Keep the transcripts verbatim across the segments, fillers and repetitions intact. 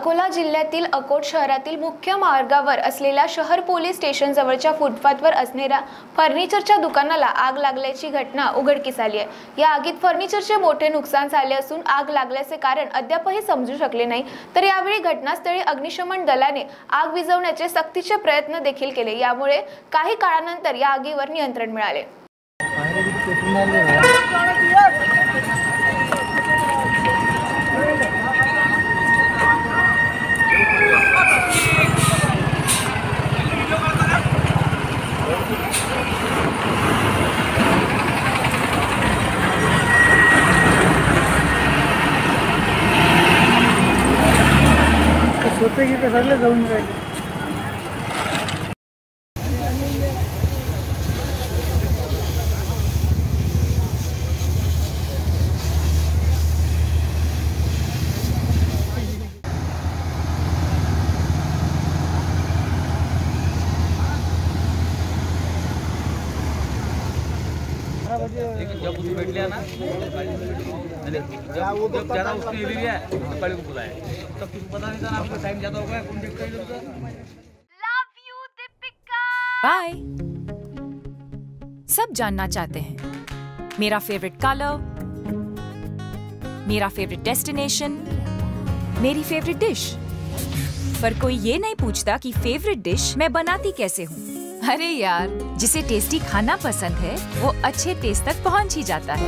अकोला जिल्ह्यातील अकोट शहरातील मुख्य मार्गावर असलेल्या शहर पोलीस स्टेशन जवळच्या फुटपाथवर असणाऱ्या फर्निचरच्या दुकानाला आग लागल्याची घटना उघडकीस आली आहे। या आगीत फर्निचरचे मोठे नुकसान झाले असून आग लागल्याचे कारण अद्यापही समजू शकले नाही। तर यावेळी घटनास्थळी अग्निशमन दलाने आग विझवण्याचे सक्तीचे प्रयत्न देखील केले। यामुळे काही काळानंतर या आगीवर नियंत्रण मिळाले। सोपे की कसरले जाऊन राहिले। लेकिन जब उसको बैठ लिया ना, जब जब ज़्यादा उसकी एरिया है तो कड़ी को बुलाया, तब तुमको पता नहीं था ना, आपका टाइम ज़्यादा हो गया, कौन देख रही है? Love you Deepika. बाय। सब जानना चाहते हैं मेरा फेवरेट कलर, मेरा फेवरेट डेस्टिनेशन, मेरी फेवरेट डिश, पर कोई ये नहीं पूछता कि फेवरेट डिश मैं बनाती कैसे हूँ। अरे यार, जिसे टेस्टी खाना पसंद है वो अच्छे टेस्ट तक पहुंच ही जाता है।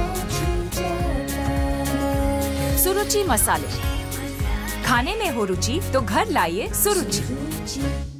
सुरुचि मसाले, खाने में हो रुचि तो घर लाइए सुरुचि।